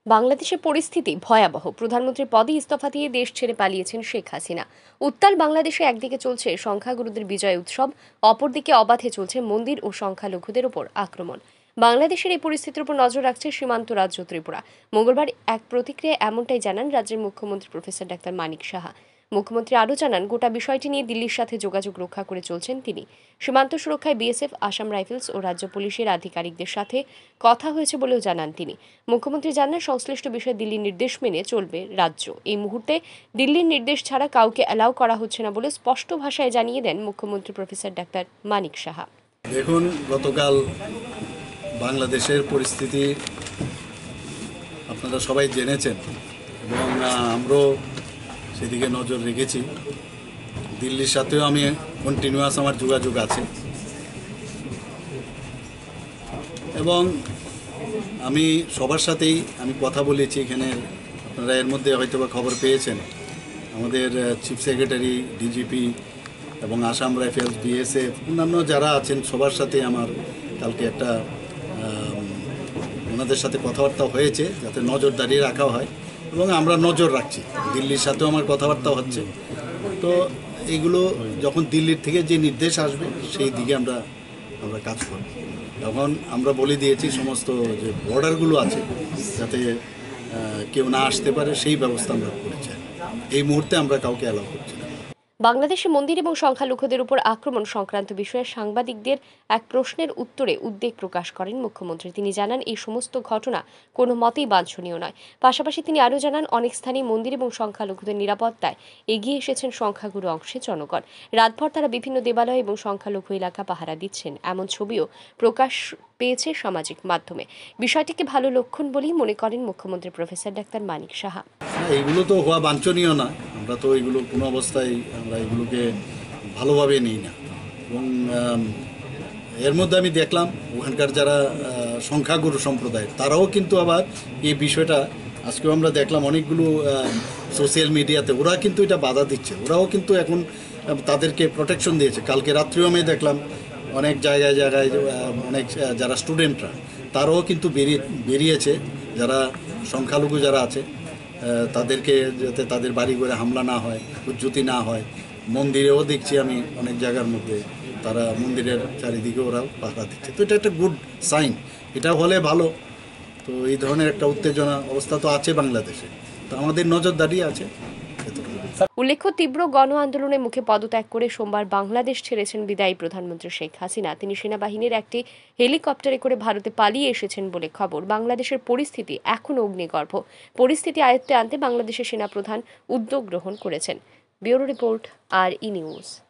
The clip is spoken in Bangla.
বাংলাদেশের পরিস্থিতি ভয়াবহ। প্রধানমন্ত্রীর পদে ইস্তফা দিয়ে দেশ ছেড়ে পালিয়েছেন শেখ হাসিনা। উত্তাল বাংলাদেশে একদিকে চলছে সংখ্যাগুরুদের বিজয় উৎসব, অপরদিকে অবাধে চলছে মন্দির ও সংখ্যালঘুদের উপর আক্রমণ। বাংলাদেশের এই পরিস্থিতির উপর নজর রাখছে সীমান্ত রাজ্য ত্রিপুরা। মঙ্গলবার এক প্রতিক্রিয়ায় এমনটাই জানান রাজ্যের মুখ্যমন্ত্রী প্রফেসর ডাক্তার মানিক সাহা। মুখ্যমন্ত্রী আরও জানান, গোটা বিষয়টি নিয়ে দিল্লির সাথে যোগাযোগ রক্ষা করে চলছেন তিনি। সীমান্ত সুরক্ষায় বিএসএফ, আসাম রাইফেলস ও রাজ্য পুলিশের আধিকারিকদের সাথে কথা হয়েছে বলেও জানান তিনি। মুখ্যমন্ত্রী জানান, সংশ্লিষ্ট বিষয়ে দিল্লির নির্দেশ মেনে চলবে রাজ্য। এই মুহূর্তে দিল্লির নির্দেশ ছাড়া কাউকে অ্যালাউ করা হচ্ছে না বলে স্পষ্ট ভাষায় জানিয়ে দেন মুখ্যমন্ত্রী প্রফেসর ডাক্তার মানিক সাহা। দেখুন, গতকাল বাংলাদেশের পরিস্থিতি আপনারা সবাই জেনেছেন এবং আমরাও সেদিকে নজর রেখেছি। দিল্লির সাথেও আমি কন্টিনিউয়াস আমার যোগাযোগ আছে এবং আমি সবার সাথেই আমি কথা বলেছি। এখানে আপনারা এর মধ্যে হয়তো বা খবর পেয়েছেন, আমাদের চিফ সেক্রেটারি, ডিজিপি এবং আসাম রাইফেলস, বিএসএফ, অন্যান্য যারা আছেন সবার সাথে আমার কালকে একটা ওনাদের সাথে কথাবার্তা হয়েছে যাতে নজরদারি রাখা হয় এবং আমরা নজর রাখছি। দিল্লির সাথেও আমার কথাবার্তা হচ্ছে। তো এইগুলো যখন দিল্লির থেকে যে নির্দেশ আসবে সেই দিকে আমরা কাজ করব। তখন আমরা বলে দিয়েছি সমস্ত যে বর্ডারগুলো আছে যাতে কেউ না আসতে পারে সেই ব্যবস্থা আমরা করেছি। এই মুহূর্তে আমরা কাউকে অ্যালাউ করছি না। বাংলাদেশে মন্দির এবং সংখ্যালঘুদের উপর আক্রমণ সংক্রান্ত বিষয়ে সাংবাদিকদের এক প্রশ্নের উত্তরে উদ্বেগ প্রকাশ করেন মুখ্যমন্ত্রী। তিনি জানান, এই সমস্ত ঘটনা কোনো মতেই বাঞ্ছনীয় নয়। পাশাপাশি তিনি আরও জানান, অনেক স্থানে মন্দির এবং সংখ্যালঘুদের নিরাপত্তায় এগিয়ে এসেছেন সংখ্যাগুরু অংশের জনগণ। রাতভর তারা বিভিন্ন দেবালয় এবং সংখ্যালঘু এলাকা পাহারা দিচ্ছেন, এমন ছবিও প্রকাশ পেয়েছে সামাজিক মাধ্যমে। বিষয়টিকে ভালো লক্ষণ বলেই মনে করেন মুখ্যমন্ত্রী প্রফেসর ডাক্তার মানিক সাহা। এইগুলো তো হওয়া বাঞ্ছনীয় না। আমরা তো এগুলো কোনো অবস্থায় আমরা এগুলোকে ভালোভাবে নিই না। এবং এর মধ্যে আমি দেখলাম ওখানকার যারা সংখ্যাগুরু সম্প্রদায় তারাও কিন্তু আবার এই বিষয়টা আজকেও আমরা দেখলাম অনেকগুলো সোশ্যাল মিডিয়াতে ওরা কিন্তু এটা বাধা দিচ্ছে। ওরাও কিন্তু এখন তাদেরকে প্রোটেকশন দিয়েছে। কালকে রাত্রিও আমি দেখলাম অনেক জায়গায় অনেক যারা স্টুডেন্টরা তারাও কিন্তু বেরিয়েছে, যারা সংখ্যালঘু যারা আছে তাদেরকে যাতে তাদের বাড়ি ঘরে হামলা না হয়, উজ্জুতি না হয়। মন্দিরেও দেখছি আমি অনেক জায়গার মধ্যে তারা মন্দিরের চারিদিকে ওরাও পাহারা দিচ্ছে। তো এটা একটা গুড সাইন, এটা হলে ভালো। তো এই ধরনের একটা উত্তেজনা অবস্থা তো আছে বাংলাদেশে, তো আমাদের নজরদারি আছে। উল্লেখ্য, তীব্র গণ আন্দোলনের মুখে পদত্যাগ করে সোমবার বাংলাদেশ ছেড়েছেন বিদায়ী প্রধানমন্ত্রী শেখ হাসিনা। তিনি সেনাবাহিনীর একটি হেলিকপ্টারে করে ভারতে পালিয়ে এসেছেন বলে খবর। বাংলাদেশের পরিস্থিতি এখনও অগ্নিগর্ভ। পরিস্থিতি আয়ত্তে আনতে বাংলাদেশের সেনাপ্রধান উদ্যোগ গ্রহণ করেছেন। Bureau report, RE news.